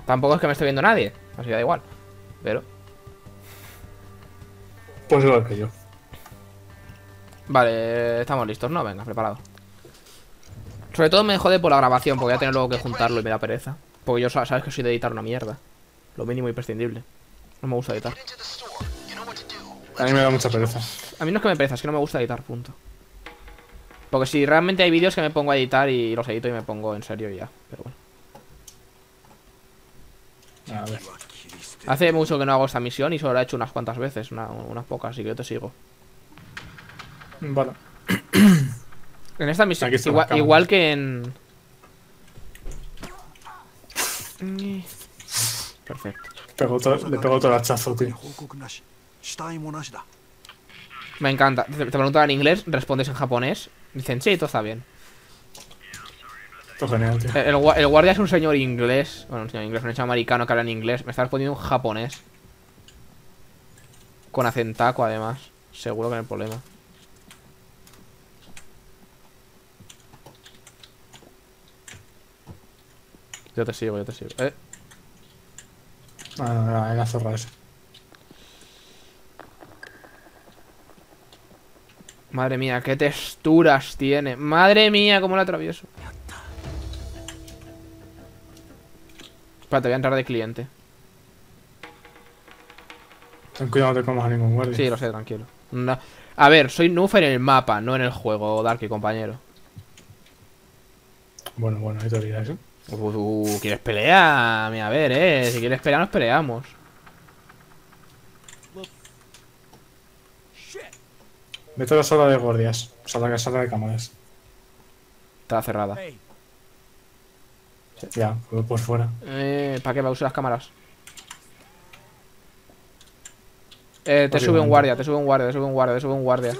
Tampoco es que me esté viendo nadie, así da igual. Pero... Pues igual que yo. Vale, estamos listos, ¿no? Venga, preparado. Sobre todo me jode por la grabación, porque voy a tener luego que juntarlo y me da pereza. Porque yo sabes que soy de editar una mierda. Lo mínimo imprescindible. No me gusta editar. A mí me da mucha pereza. A mí no es que me pereza, es que no me gusta editar, punto. Porque si realmente hay vídeos que me pongo a editar y los edito y me pongo en serio y ya. Pero bueno. A ver. Hace mucho que no hago esta misión y solo la he hecho unas cuantas veces, unas pocas, así que yo te sigo. Vale. En esta misión, Aquí están las cámaras. igual que en... Perfecto. Le pegó todo el hachazo, tío. Me encanta. Te preguntan en inglés, respondes en japonés. Dicen, sí, todo está bien. Esto es genial, tío. El guardia es un señor inglés. Bueno, un señor inglés, un señor americano que habla en inglés. Me está respondiendo en japonés. Con acentaco, además. Seguro que no hay problema. Yo te sigo, yo te sigo. Ah, la zorra esa. Madre mía, qué texturas tiene. Madre mía, cómo la atravieso. Espérate, voy a entrar de cliente. Ten cuidado, no te comas a ningún guardia. Sí, lo sé, tranquilo. No. A ver, soy noob en el mapa, no en el juego, Darky, compañero. Bueno, hay teoría eso. ¿Quieres pelear? A ver, si quieres pelear, nos peleamos. Vete a la sala de guardias. O sea, la sala de cámaras. Está cerrada. Ya, pues por fuera. ¿Para qué va a usar las cámaras? Te sube un Básicamente. guardia, te sube un guardia, te sube un guardia, te sube un guardia.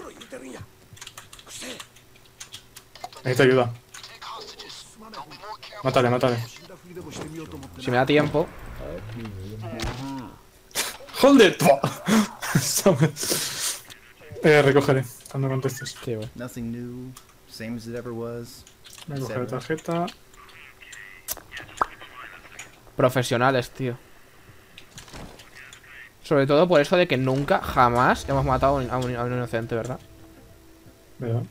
Necesito ayuda. Mátale. Si me da tiempo. ¡Hold it! Recogeré cuando contestes. Sí, güey. Nothing new, same as it ever was. Voy a coger la tarjeta. Profesionales, tío. Sobre todo por eso de que nunca, jamás hemos matado a un inocente, ¿verdad? ¿Verdad?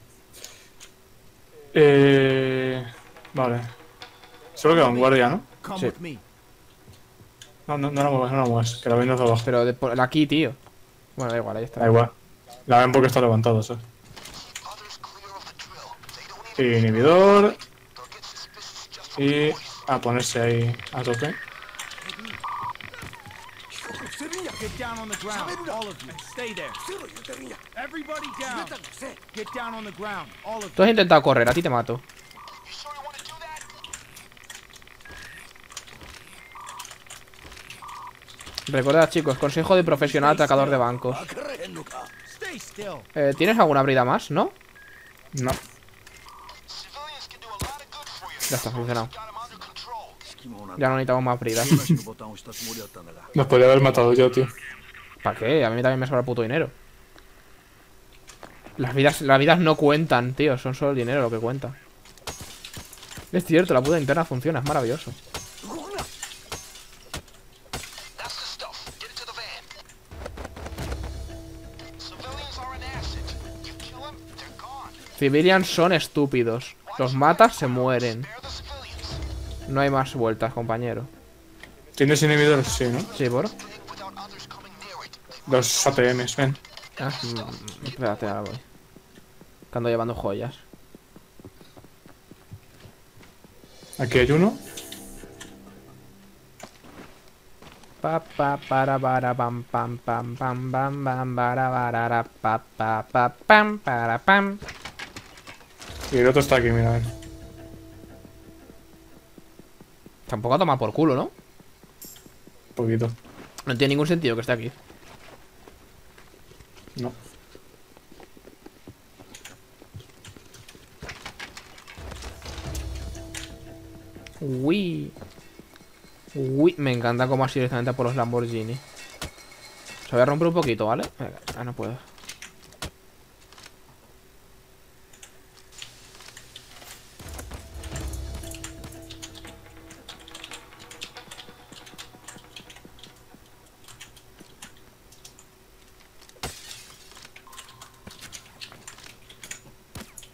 Vale. Solo queda un guardia, ¿no? Come Sí. with me. No la muevas, que la ven desde abajo. Pero por aquí, tío. Bueno, da igual, ahí está. Da igual. La ven porque está levantado, ¿sabes? Inhibidor. Y a ponerse ahí a tope. Get down on the ground, all of you. Stay there. Everybody down. Get down on the ground, all of Tú has intentado correr, a ti te mato. Recordad, chicos, consejo de profesional atracador de bancos. you. Stay still. ¿Tienes alguna brida más, no? No. Ya está, solucionado. Ya no necesitamos más bridas. Nos podría haber matado yo, tío. ¿Para qué? A mí también me sobra puto dinero. Las vidas no cuentan, tío. Son solo el dinero lo que cuenta. Es cierto, la puta interna funciona, es maravilloso. Civilians son estúpidos. Los matas, se mueren. No hay más vueltas, compañero. ¿Tienes inhibidores? Sí, ¿no? Sí, ¿por? Los ATMs, ven. Ah, espérate, ahora voy. Que ando llevando joyas. Aquí hay uno. Pa pa para pam pam pam pam pam pam para barara, pa pa pam para pam. Y el otro está aquí, mira, ven. Tampoco a tomar por culo, ¿no? Un poquito. No tiene ningún sentido que esté aquí. No. Uy. Uy, me encanta cómo así directamente por los Lamborghini. Se voy a romper un poquito, ¿vale? Venga, ah, no puedo.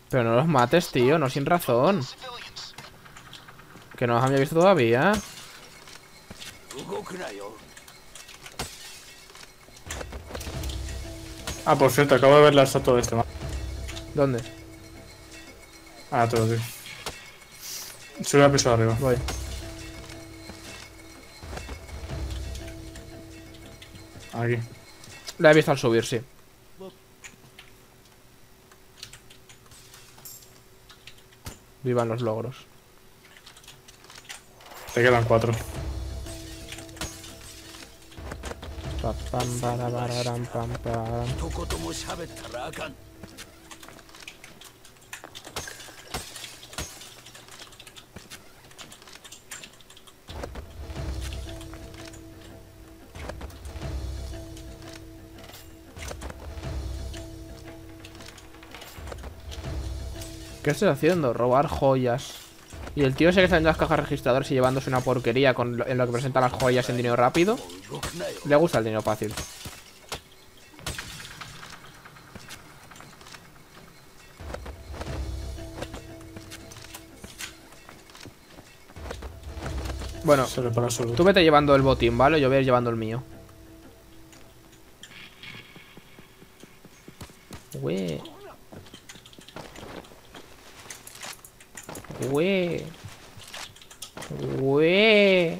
Pero no los mates, tío, no sin razón. Que no los había visto todavía. Ah, por cierto, acabo de ver la estatua de este man. ¿Dónde? Ah, te lo digo. Sube al piso de arriba. Voy. Aquí. La he visto al subir, sí. Vivan los logros. Te quedan 4. Pa, pam, para, pararam, pam, pam. ¿Qué estás haciendo? Robar joyas. Y el tío ese que está en las cajas registradoras y llevándose una porquería en lo que presenta las joyas en dinero rápido. Le gusta el dinero fácil. Bueno, Se le para solo. tú vete llevando el botín, ¿vale? Yo voy a ir llevando el mío. Güey. Güey. Güey.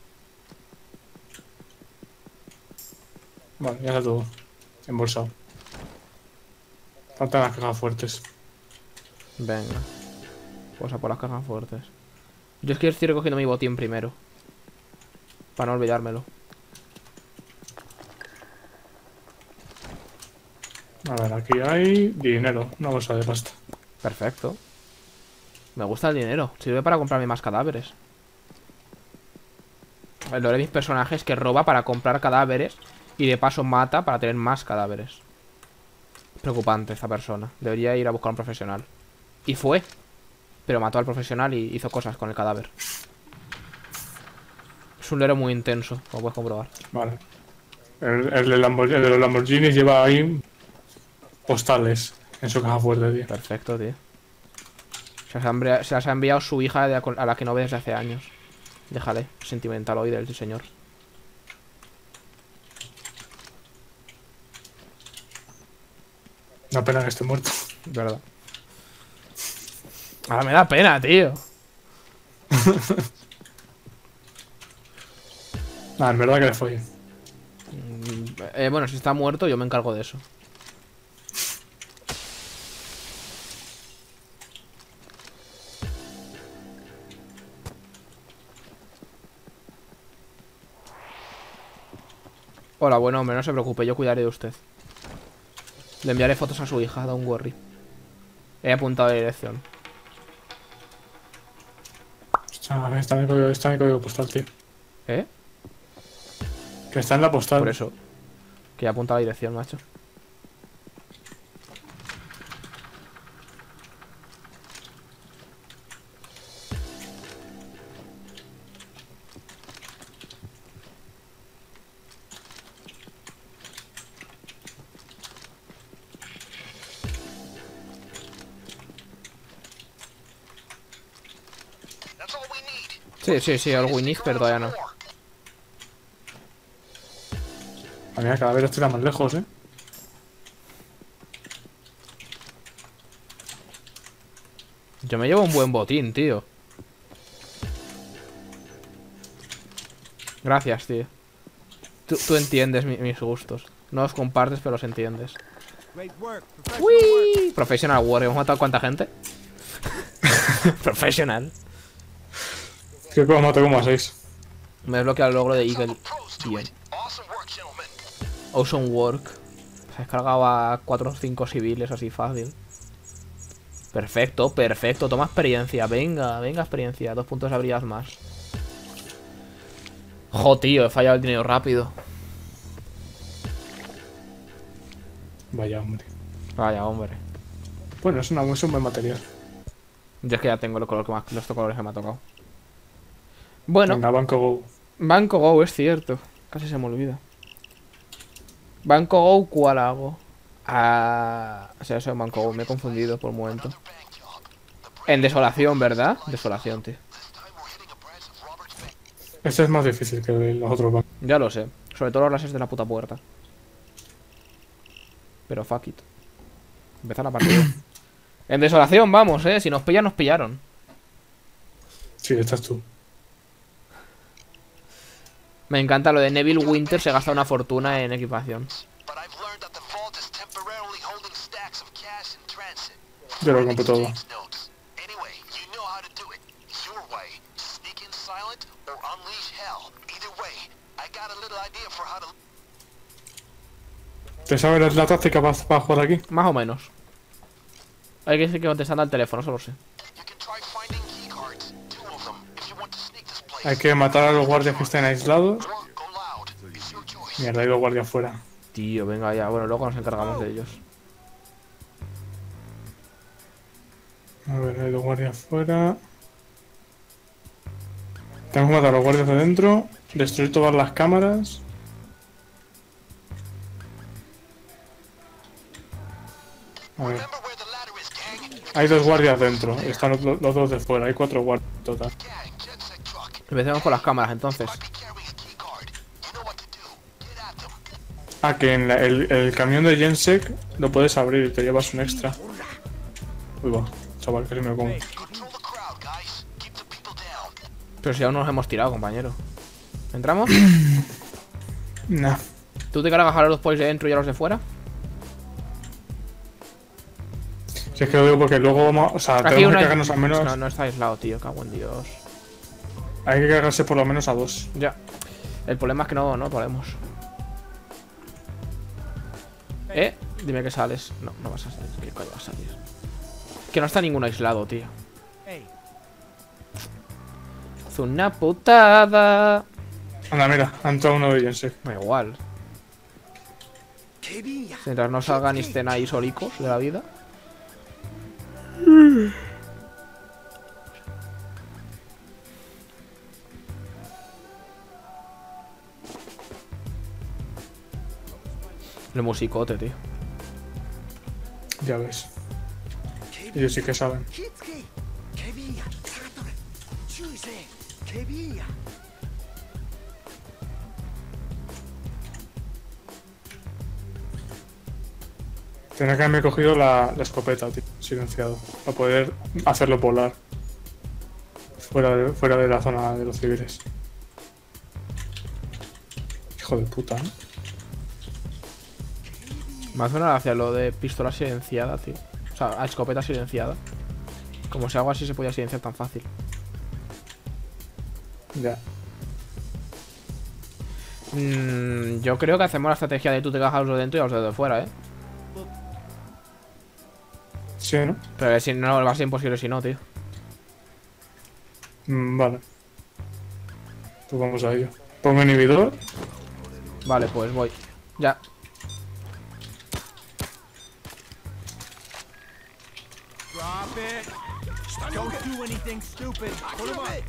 Vale, ya está todo. Embolsado. Faltan las cajas fuertes. Venga. Pues a por las cajas fuertes. Yo es que estoy recogiendo mi botín primero. Para no olvidármelo. A ver, aquí hay dinero. Una bolsa de pasta. Perfecto. Me gusta el dinero. Sirve para comprarme más cadáveres. El de mis personajes que roba para comprar cadáveres y de paso mata para tener más cadáveres. Preocupante esta persona. Debería ir a buscar a un profesional. Y fue. Pero mató al profesional y hizo cosas con el cadáver. Es un héroe muy intenso, como puedes comprobar. Vale. El de los Lamborghinis lleva ahí postales en su caja fuerte, tío. Perfecto, tío. Se las ha enviado su hija a la que no ve desde hace años. Déjale, sentimental hoy del señor. Una pena que esté muerto. Verdad. Ahora me da pena, tío. En verdad que le follen. Bueno, si está muerto, yo me encargo de eso. Hola, buen hombre, no se preocupe, yo cuidaré de usted. Le enviaré fotos a su hija, don't worry. He apuntado la dirección. Está en el código postal, tío. ¿Eh? Que está en la postal. Por eso. Que he apuntado la dirección, macho. Sí, el Winnie, pero todavía no. Mira, cada vez estoy más lejos, Yo me llevo un buen botín, tío. Gracias, tío. Tú entiendes mis gustos. No los compartes, pero los entiendes. ¡Uy! Professional War. ¿Hemos matado a cuánta gente? Professional. Que como mato como a 6. Me he desbloqueado el logro de Eagle. Bien. Awesome Work. Se ha descargado a 4 o 5 civiles así fácil. Perfecto, perfecto. Toma experiencia. Venga, venga experiencia. 2 puntos de habilidad más. Jo, tío, he fallado el dinero rápido. Vaya, hombre. Vaya, hombre. Bueno, es un buen material. Yo es que ya tengo los colores que me ha tocado. Bueno, Venga, Banco Go. Banco Go, es cierto. Casi se me olvida. Banco Go, ¿cuál hago? Ah, o sea, eso me he confundido por un momento. En desolación, ¿verdad? Desolación, tío. Este es más difícil que los otros bancos. Ya lo sé. Sobre todo los láseres de la puta puerta. Pero fuck it. Empezar la partida. En desolación, vamos, Si nos pillan, nos pillaron. Sí, estás tú. Me encanta lo de Neville Winter. Se gasta una fortuna en equipación. Yo lo compro todo. ¿Te sabes la táctica para jugar aquí? Más o menos. Hay que decir que contestando al teléfono, solo sé. Hay que matar a los guardias que estén aislados. Mierda, hay dos guardias fuera. Tío, venga ya. Bueno, luego nos encargamos de ellos. A ver, hay dos guardias fuera. Tenemos que matar a los guardias de dentro. Destruir todas las cámaras. A ver. Hay dos guardias dentro. Están los dos de fuera. Hay 4 guardias en total. Empecemos con las cámaras, entonces. Ah, que en el camión de Gensec lo puedes abrir y te llevas un extra. Uy, va. Chaval, que se me como. Pero si aún no nos hemos tirado, compañero. ¿Entramos? Nah. ¿Tú te cargas a los polis de dentro y a los de fuera? Si es que lo digo porque luego vamos... O sea, Aquí tenemos uno que cargarnos al menos... No, no está aislado, tío. Cago en Dios. Hay que cargarse por lo menos a 2. Ya. El problema es que no podemos. Dime que sales. No, no vas a salir. ¿Qué coño vas a salir? Que no está ninguno aislado, tío. Es una putada. Anda, mira, ha entrado uno de Gensec. Da igual. Mientras no salgan y estén ahí solicos de la vida. El musicote, tío. Ya ves. Ellos sí que saben. Tenía que haberme cogido la escopeta, tío, silenciado, para poder hacerlo volar fuera de la zona de los civiles. Hijo de puta, ¿eh? Me hace una gracia lo de pistola silenciada, tío. O sea, a escopeta silenciada. Como si algo así se podía silenciar tan fácil. Ya. Yo creo que hacemos la estrategia de tú te cagas a los de dentro y a los de fuera, Sí, ¿no? Pero si no, va a ser imposible si no, tío. Vale. Pues vamos a ello. Pongo inhibidor. Vale, pues voy. Ya. Drop it. Don't do anything stupid. Put him up.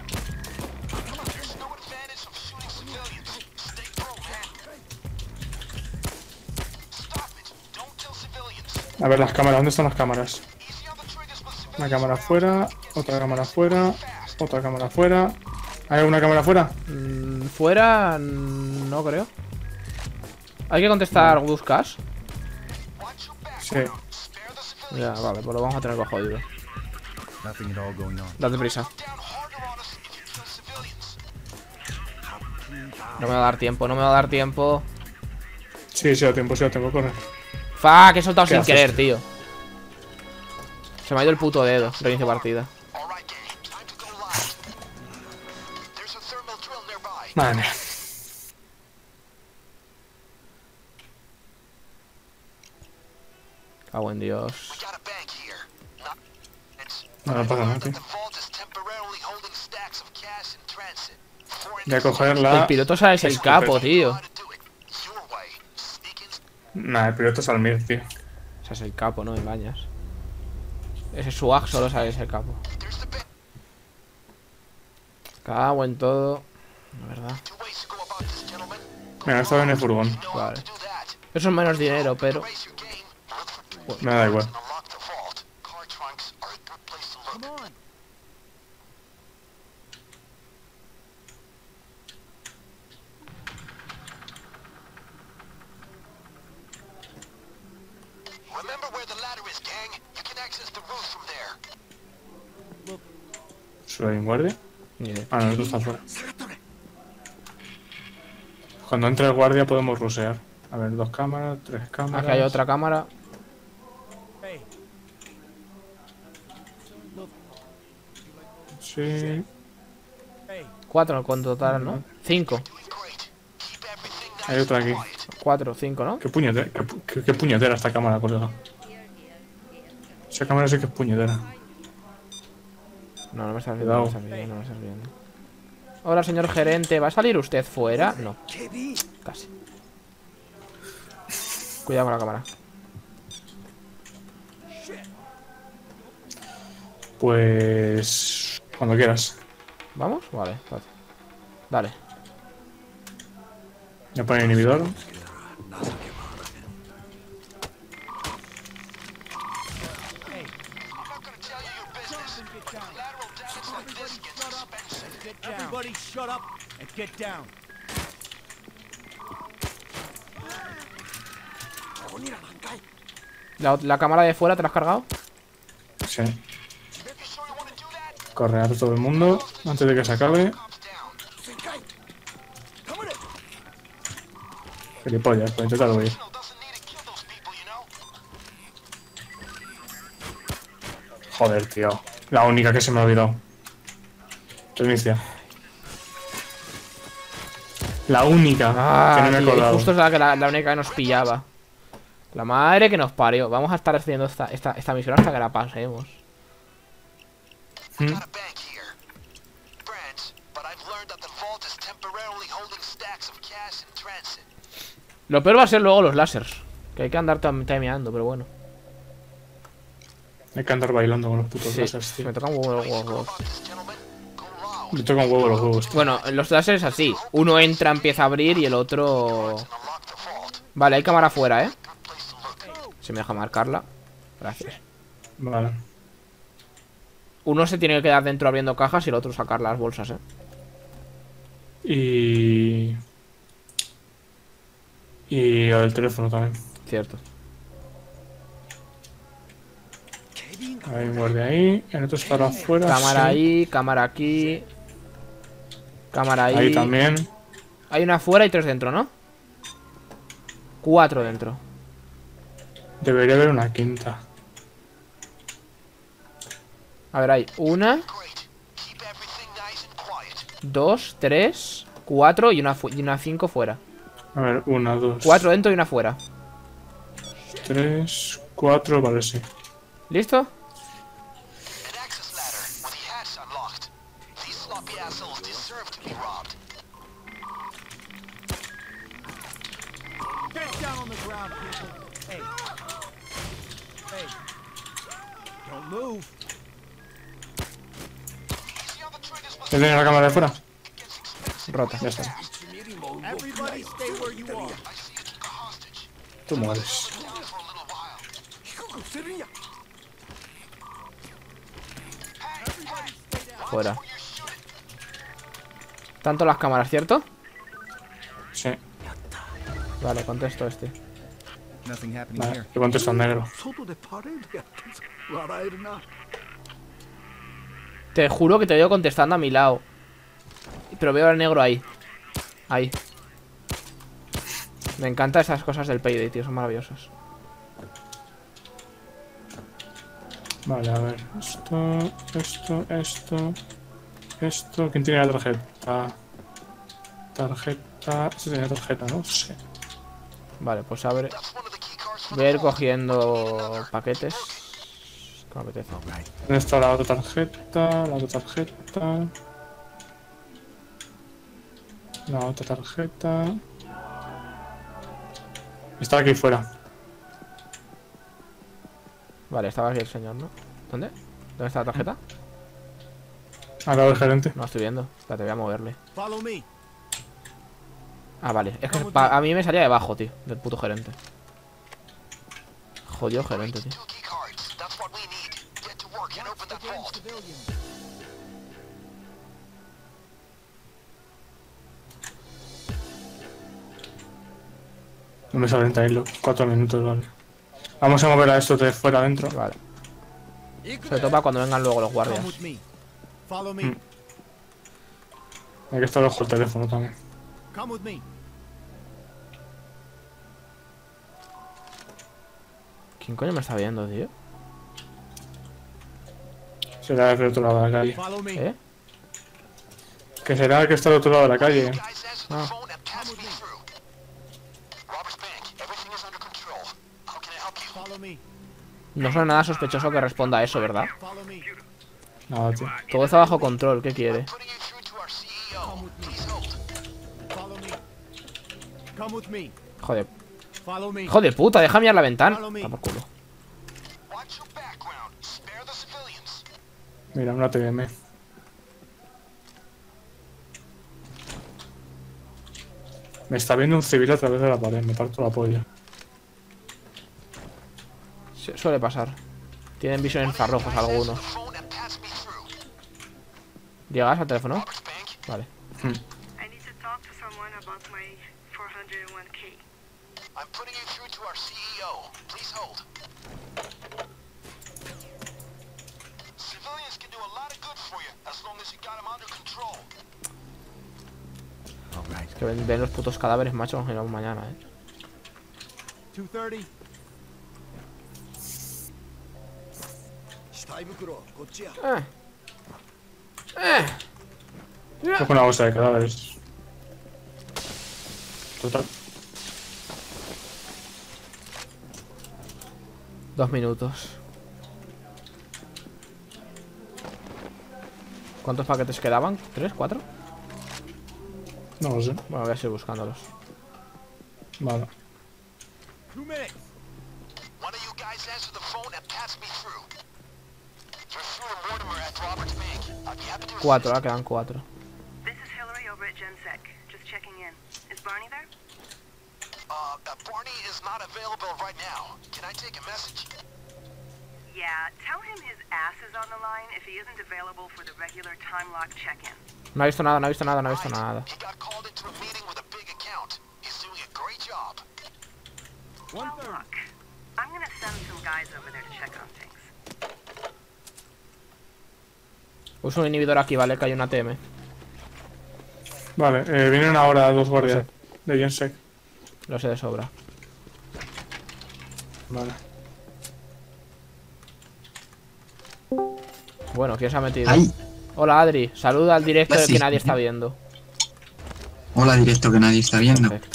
A ver las cámaras, ¿dónde están las cámaras? Una cámara afuera, otra cámara afuera, otra cámara afuera. ¿Hay alguna cámara afuera? Fuera, no creo. Hay que contestar buscas. Sí. Ya, vale, pues lo vamos a tener que jodido. Nothing at all going on. Date prisa. No me va a dar tiempo, no me va a dar tiempo. Sí, sí, a tiempo, corre. Fuck, he soltado ¿Qué sin haces? querer, tío. Se me ha ido el puto dedo. Reinicio partida. Madre mía. Cago en Dios. No, no pasa nada, tío. Voy a coger la... El piloto sabes el capo, tío. Nah, el piloto es Almir, tío. Ese es el capo, no me engañas. Ese swag solo sabes el capo. Cago en todo. La verdad. Mira, está en el furgón. Vale. Eso es menos dinero, pero Me da igual. Come on. Remember where the ladder is, gang. You can access the roof from there. ¿Solo hay un guardia? Ni idea. Ah, no, esto está fuera. Cuando entre el guardia podemos rusear. A ver, 2 cámaras, 3 cámaras. Aquí hay otra cámara. Hey, Sí. hey. 4 con total, ¿no? 5. Hay otra aquí. 4, 5, ¿no? Qué puñetera, qué puñetera esta cámara, colega. Esa cámara sí que es puñetera. No, no me estás viendo, no me estás viendo, no me estás viendo. Hola, señor gerente. ¿Va a salir usted fuera? No. Casi. Cuidado con la cámara. Pues... cuando quieras. ¿Vamos? Vale, espérate. Dale. Ya pone inhibidor. Everybody shut up and get down. ¿La cámara de fuera te la has cargado? Sí. Correr a todo el mundo antes de que se acabe. Gilipollas, pues intentarlo ir. Joder, tío. La única que se me ha olvidado. Reinicia. La única que no me he tío, y acordado. justo es la única que nos pillaba. La madre que nos parió. Vamos a estar haciendo esta misión hasta que la pasemos. Got a bank here. Branch, but I've learned that the vault is temporarily holding stacks of cash in transit. Lo peor va a ser luego los lásers. Que hay que andar timeando, pero bueno. Hay que andar bailando con los putos Sí, láseres, tío. me toca un huevo los huevos. Gentlemen, go loud Le toca un huevo los huevos, tío. Bueno, los láseres así. Uno entra, empieza a abrir y el otro... and unlock the vault. Vale, hay cámara afuera, ¿eh? Good place to look. Si me deja marcarla. Gracias. Vale. Uno se tiene que quedar dentro abriendo cajas y el otro sacar las bolsas, ¿eh? Y el teléfono también. Cierto. Hay un guardia ahí. El otro estará afuera. Cámara sí. ahí, cámara aquí. Cámara ahí. Ahí también. Hay una afuera y 3 dentro, ¿no? 4 dentro. Debería haber una quinta. A ver, hay 1, Great. Keep everything nice and quiet. 2, 3, 4 y una 5 fuera. A ver, 1, 2, 4 dentro y una fuera. 3, 4, vale, sí. ¿Listo? An access ladder with the hatch unlocked. These sloppy assholes deserve to be robbed. Get down on the ground, people. Hey. Hey. Don't move. ¿Tienes la cámara de fuera? Rota. Ya está. Everybody stay where you are. Tú mueres. Fuera. Tanto las cámaras, ¿cierto? Sí. Vale, contesto este. Nothing happening Vale, here. te contesto en negro. Te juro que te veo contestando a mi lado. Pero veo al negro ahí. Ahí. Me encantan esas cosas del Payday, tío, son maravillosas. Vale, a ver. Esto. ¿Quién tiene la tarjeta? Tarjeta. Este tiene tarjeta, ¿no? Sí. Vale, pues abre. That's one of the key cards for Voy a the ir vault. cogiendo paquetes. Que me apetece. ¿Dónde está la otra tarjeta? La otra tarjeta. La otra tarjeta. Está aquí fuera. Vale, estaba aquí el señor, ¿no? ¿Dónde? ¿Dónde está la tarjeta? Al lado del gerente. No la estoy viendo. Espérate, voy a moverle. Follow me. Ah, vale. Es que a mí me salía debajo, tío. Del puto gerente. Jodido gerente, tío. 2 key cards. That's what we need. Get to work and open that vault. No me salen Tailo. 4 minutos, vale. Vamos a mover a estos de fuera adentro. Vale. Se topa cuando vengan luego los guardias. Come with me. Follow me. Hay que estar ojo el teléfono también. Come with me. ¿Quién coño me está viendo, tío? Será el del otro lado de la calle. Follow me. ¿Eh? Que será el que está al otro lado de la calle. Guys, answer the phone and pass me through. Roberts Bank, everything is under control. How can I help you? Follow me. No suena nada sospechoso que responda a eso, ¿verdad? Follow me. Nada, tío. Todo está bajo control, ¿qué quiere? Putting you through to our CEO. Please hold. Follow me. Come with me. Joder. Follow me. Hijo de puta, deja mirar la ventana. Está por culo. Watch your background. Spare the civilians. Mira, una TVM. Me está viendo un civil a través de la pared. Me parto la polla. Suele pasar. Tienen visión infrarrojos algunos. Phone and pass me through. ¿Llegas al teléfono? Roberts Bank. Vale. I need to talk to someone about my 401k. I'm putting you through to our CEO. Please hold. Civilians can do a lot of good for you as long as you got them under control. Es que ven los putos cadáveres, macho, nos iremos mañana, 230. Coge una bolsa de cadáveres. Total. 2 minutos. ¿Cuántos paquetes quedaban? ¿3? ¿4? No lo sé. Bueno, voy a seguir buscándolos. Vale. 2 minutes. One of you guys answer the phone and pass me through. You're through to Mortimer at Roberts Bank. I'd be happy to 4, assist. ahora quedan 4. This is Hillary over at GenSec. Just checking in. Is Barney there? Barney is not available right now. Can I take a message? Yeah, tell him his ass is on the line if he isn't available for the regular time lock check-in. No ha visto nada, no ha visto nada, no ha visto Right. nada. He got called into a meeting with a big account. He's doing a great job. Well, 130. look, I'm gonna send some guys over there to check on things. Uso un inhibidor aquí, ¿vale? Que hay una TM. Vale, vienen ahora 2 guardias de GenSec. Lo sé de sobra. Vale. Bueno, ¿quién se ha metido? ¡Ay! Hola, Adri. Saluda al directo Pues que sí. nadie está viendo. Hola, directo que nadie está viendo. Perfecto.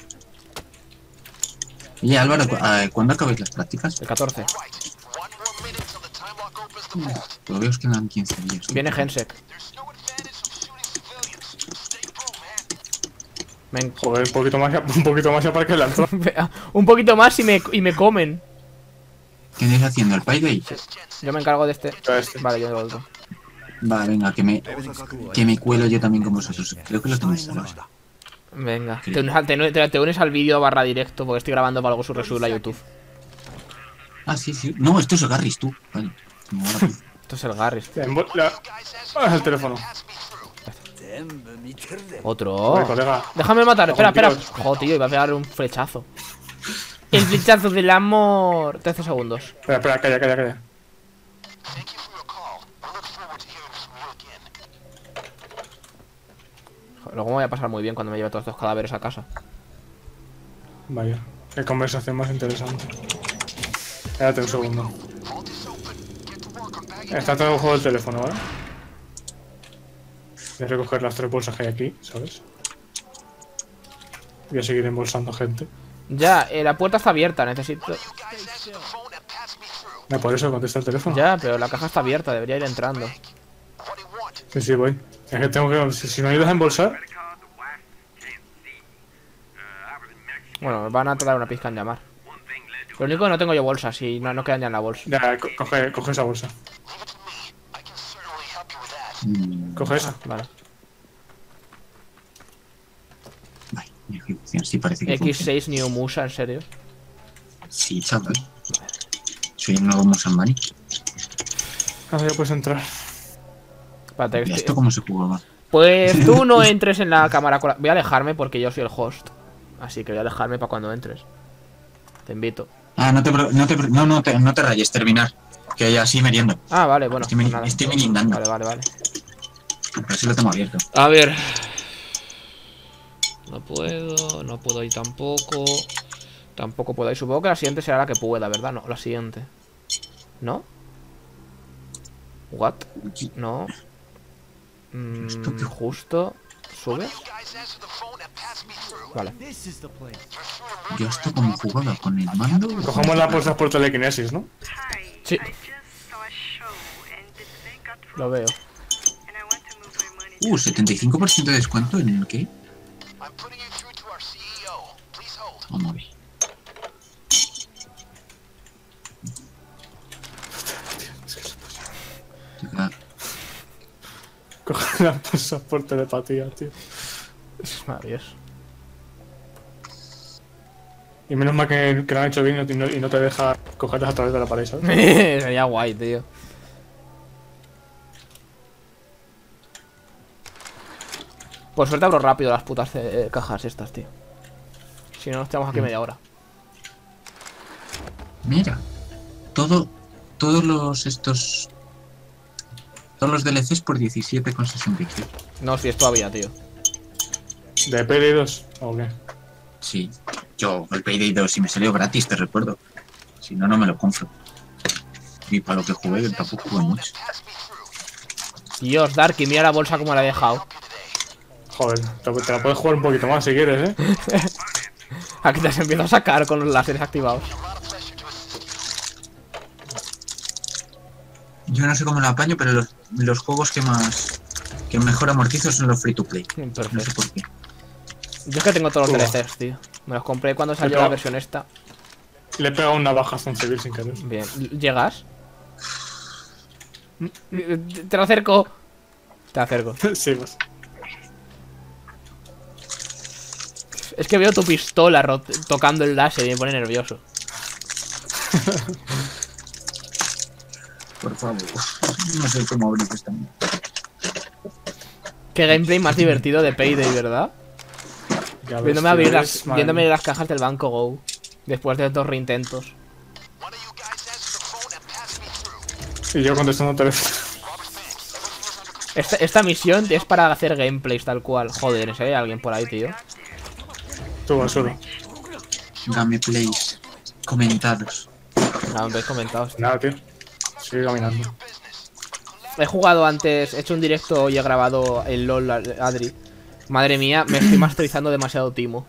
Oye, Álvaro, ¿cuándo acabáis las prácticas? El 14. Right. One more minute till the time lock opens the vault. Todavía os quedan 15 días. Viene Gensec. There's no advantage of shooting civilians. Stay pro, man. Joder, un poquito más para que el lanzó. Un poquito más y me comen. ¿Qué andáis haciendo? ¿El Pirate? Yo me encargo de este. Este. Vale, yo de otro. Va, venga, que me cuelo yo también con vosotros. Creo que lo tenéis salados. Venga. Te unes al vídeo barra directo porque estoy grabando para algo subirlo a YouTube. Ah, sí, sí. No, esto es el Garris, tú. Vale. Me mola, tío. Esto es el Garris. El teléfono. Otro. Joder, colega. Déjame matar. Espera, espera. Dios. Joder, tío, iba a pegar un flechazo. El flechazo del amor. 13 segundos. Espera, espera, calla, calla, calla. Thank you for your call. I look forward to hearing from you again. Joder, luego me voy a pasar muy bien cuando me lleve todos estos cadáveres a casa. Vaya, qué conversación más interesante. Espérate un segundo. Vault is open. Get to work on bagging. Está todo el juego del teléfono, ¿vale? Voy a recoger las 3 bolsas que hay aquí, ¿sabes? Voy a seguir embolsando gente. Ya, la puerta está abierta. Necesito... You guys answer the phone and pass me through. No, por eso contesta el teléfono. Ya, pero la caja está abierta. Debería ir entrando. What do you want? Sí, sí, voy. Es que tengo que... Si me ayudas a embolsar... Bueno, me van a tardar una pizca en llamar. Lo único que no tengo yo bolsas y no quedan ya en la bolsa. Ya, coge esa bolsa. Leave it to me. I can certainly help you with that. Coge esa. Vale. Vale, mi ejecución sí parece que funciona. X6 New Musa, ¿en serio? Sí, chaval. Soy un nuevo Musambani. Ahora ya puedes entrar. Espérate, ¿Y esto cómo se jugaba? pues tú no entres en la cámara. Voy a alejarme porque yo soy el host. Así que voy a alejarme para cuando entres. Te invito. Ah, no te rayes, terminar. Que ya así meriendo. Ah, vale, bueno. Estoy, pues nada. estoy merendando. Vale. Pero sí lo tengo abierto. A ver. No puedo ahí tampoco. Tampoco puedo ahí. Supongo que la siguiente será la que pueda, ¿verdad? No, la siguiente. ¿No? ¿What? No. Justo. ¿Sube? Vale. This is the place. Yo esto como jugaba con el mando. Cogemos las bolsas por telequinesis, ¿no? Hi. Sí. I just saw a show and they got Lo veo. and I want to move my money. 75% de descuento en el qué? I'm putting you through to our CEO. Please hold. Vamos a ver. Tío, Coger las bolsas por telepatía, tío. Es maravilloso. Y menos mal que lo han hecho bien y no te deja cogerlas a través de la pared, ¿sabes? Sería guay, tío. Por suerte abro rápido las putas cajas estas, tío. Si no, nos quedamos aquí media hora. Mira, todos los DLCs por 17,67. No, si es todavía, tío. ¿De PD2 o qué? Sí, yo el Payday 2 y me salió gratis, te recuerdo. Si no, no me lo compro. Y para lo que jugué, tampoco jugué mucho. Dios, Darky, mira la bolsa como la he dejado. Joder, te la puedes jugar un poquito más si quieres, ¿eh? Aquí te has empezado a sacar con los láseres activados. Yo no sé cómo lo apaño, pero los juegos que mejor amortizo son los free to play. No sé Perfecto. por qué. Yo es que tengo todos los Uf. DLCs, tío. Me los compré cuando salió Yo- la versión esta. Le he pegado una bajazo a un civil sin querer. Bien. ¿Llegas? Te lo acerco. Te acerco. Sí, pues. Es que veo tu pistola tocando el láser y me pone nervioso. Por favor. No sé cómo abrir esta. Qué gameplay más divertido de Payday, ¿verdad? Ya ves, Viéndome abrir tío, las, es mal. viéndome las cajas del banco Go. Después de 2 reintentos. One of you guys answer the phone and pass me through. Y yo contestando teléfono. Esta misión es para hacer gameplays tal cual. Joder, si hay alguien por ahí, tío. Tú, basura. Gameplays comentados. No, me habéis comentado. Nada, tío. Sigue caminando. He jugado antes, he hecho un directo y he grabado el LOL, Adri. Madre mía, me estoy masterizando demasiado timo.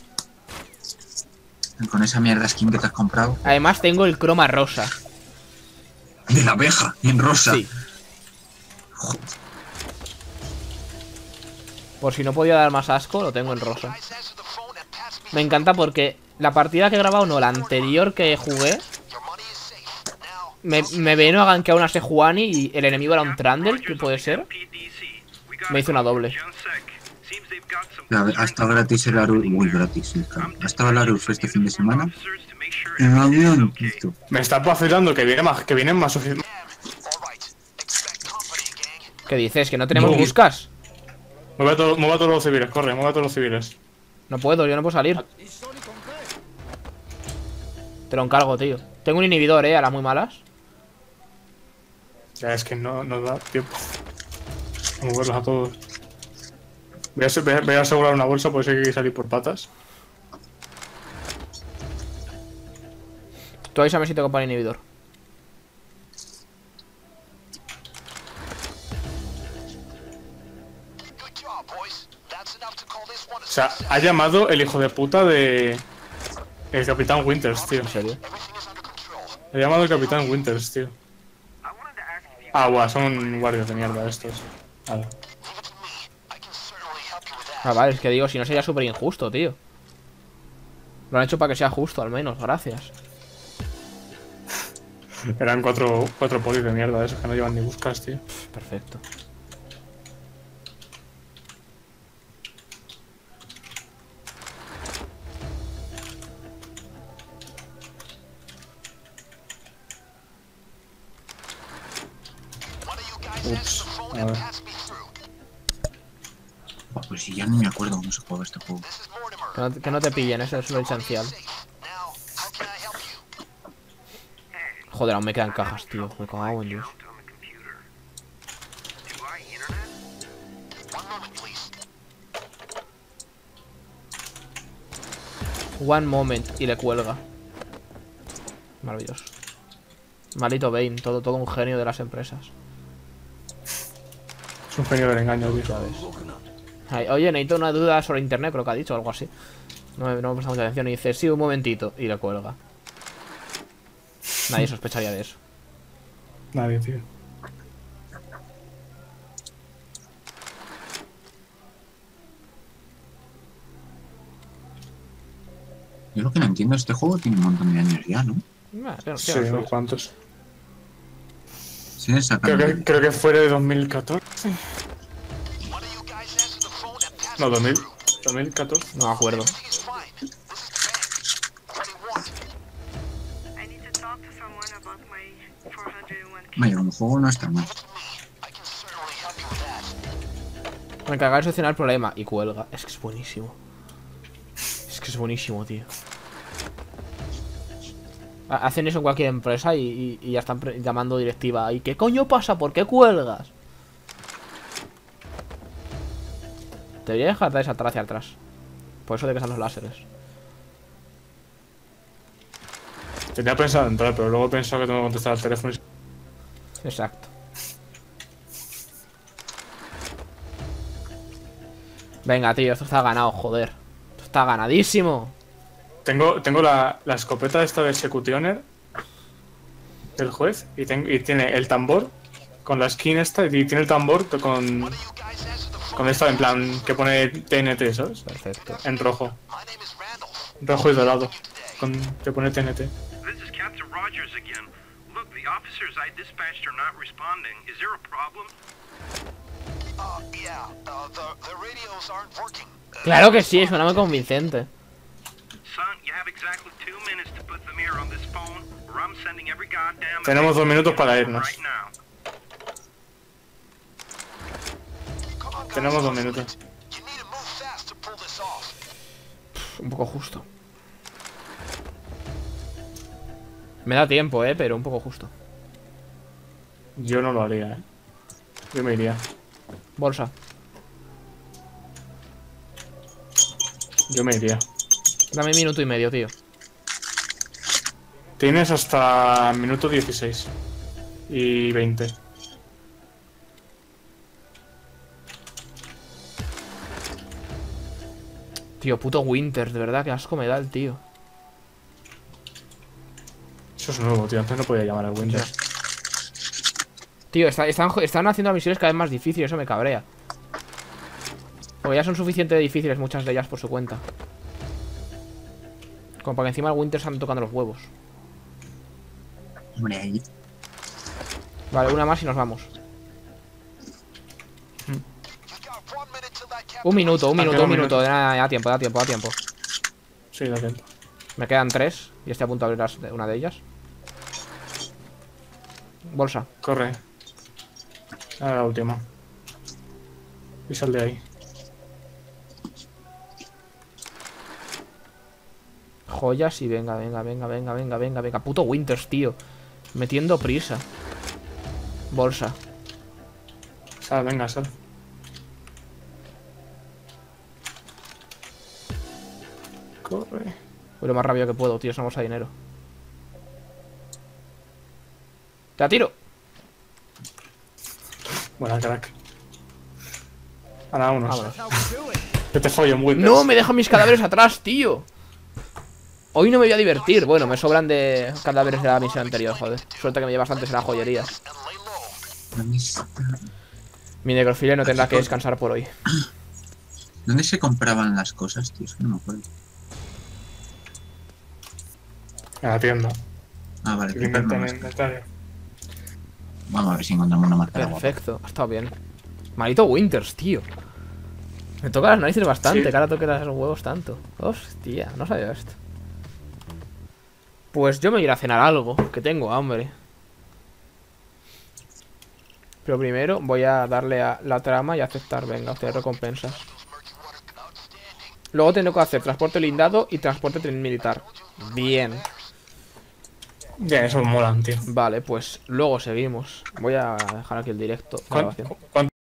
Con esa mierda skin que te has comprado. Además tengo el croma rosa. De la abeja, en rosa. Sí. Por si no podía dar más asco, lo tengo en rosa. Guys answer the phone and pass me. Me encanta porque la partida que he grabado, no, la anterior que jugué, Your money is safe. Now, me vino a gankear una Sejuani y el enemigo era un Trundle, que puede ser. Me hizo una doble. Ha estado gratis el Arur. Muy gratis el cabrón. Ha estado el Arur este fin de semana. En avión, tío. Me estás vacilando que vienen más all right. Expect company, gang. ¿Qué dices? ¿Que no tenemos No. buscas? Mueve a todos los civiles, corre, mueve a todos los civiles. No puedo, yo no puedo salir. Te lo encargo, tío. Tengo un inhibidor, a las muy malas. Ya es que no nos da tiempo a moverlos a todos. Voy a asegurar una bolsa porque sé que hay que salir por patas. Tú avísame si tengo para el inhibidor. Good job, boys. That's enough to call this one a O sea, success. ha llamado el hijo de puta de... El Capitán Winters, tío. ¿En serio? Everything is under control. Ha llamado el Capitán Winters, tío. I wanted to ask if you Ah, guau, son guardias de mierda estos. Vale. Leave it to me. I can certainly help you with that. Ah, vale, es que digo, si no sería súper injusto, tío. Lo han hecho para que sea justo, al menos, gracias. Eran cuatro polis de mierda esos que no llevan ni buscas, tío. Perfecto. Ups. A ver. Buah, pues si ya ni me acuerdo cómo se juega este juego. Que no te pillen, eso es lo esencial. Joder, aún me quedan cajas, tío. Me cago en Dios. One moment y le cuelga. Maravilloso. Malito Bane, todo un genio de las empresas. Es un genio del engaño, tío. Ya ves. Ay, oye, necesito una duda sobre internet, creo que ha dicho algo así. No me presta mucha atención y dice, sí, un momentito. Y le cuelga. Nadie sospecharía de eso. Nadie, tío. Yo lo que no entiendo, este juego tiene un montón de años ya, ¿no? Sí, unos cuantos. Sí, sacando... Creo que fue de 2014. No, 2014. No me acuerdo. I need to talk to someone about my 401k. Vaya, un juego no está mal. Me encarga de solucionar el problema y cuelga. Es que es buenísimo. Es que es buenísimo, tío. Hacen eso en cualquier empresa y ya están llamando directiva. ¿Y qué coño pasa? ¿Por qué cuelgas? Debería dejar de saltar hacia atrás. Por eso de que están los láseres. Tenía pensado entrar, pero luego he pensado que tengo que contestar al teléfono. Exacto. Venga, tío, esto está ganado, joder. Esto está ganadísimo. Tengo la escopeta esta de Executioner del juez y tiene el tambor con la skin esta y tiene el tambor con esta en plan que pone TNT, ¿sabes? Perfecto. En rojo. Rojo y dorado. Que pone TNT. This is Captain Rogers again. Look, the officers I dispatched are not responding. Is there a problem? Yeah, the radios aren't working. Claro que sí, suena muy convincente. Son, you have exactly 2 minutes to put the mirror on this phone, or I'm sending every goddamn... Tenemos 2 minutos para irnos. Right now. Tenemos 2 minutos. You need to move fast to pull this off. Un poco justo. Me da tiempo, pero un poco justo. Yo no lo haría, Yo me iría. Bolsa. Yo me iría. Dame minuto y medio, tío. Tienes hasta minuto 16 y 20. Tío, puto Winters, de verdad, que asco me da el tío. Eso es nuevo, tío. Antes no podía llamar al Winter. Tío, están haciendo las misiones cada vez más difíciles, eso me cabrea. Porque ya son suficientemente difíciles muchas de ellas por su cuenta. Como para que encima el Winter se ande tocando los huevos. Hombre, ahí. Vale, una más y nos vamos. Un minuto. Da tiempo. Sí, da tiempo. Me quedan 3 y estoy a punto de abrir una de ellas. Bolsa. Corre. Ahora la última. Y sal de ahí. Joyas y venga. Puto Winters, tío. Metiendo prisa. Bolsa. Sal, venga, sal. Corre. Voy lo más rápido que puedo, tío. Es una bolsa de dinero. ¡Te la tiro! Buena, crack. Ahora vámonos. Vámonos. Que te follen, Winters. ¡No! Me dejan mis cadáveres atrás, tío. Hoy no me voy a divertir. Bueno, me sobran de cadáveres de la misión anterior, joder. Suerte que me lleva bastantes en la joyería. Mi necrofilia no tendrá que descansar por hoy. ¿Dónde se compraban las cosas, tío? Es que no me acuerdo. En la tienda. Ah, vale. Que inventan en el inventario. Vamos a ver si encontramos una marca. Perfecto, ha estado bien. Maldito Winters, tío. Me toca las narices bastante, Sí. que ahora toque los huevos tanto. Hostia, no sabía esto. Pues yo me iré a cenar algo, que tengo hambre. Pero primero voy a darle a la trama y aceptar. Venga, obtener recompensas. Luego tengo que hacer transporte blindado y transporte tren militar. Bien. Ya, eso molan, tío. Vale, pues luego seguimos. Voy a dejar aquí el directo. ¿Cuánto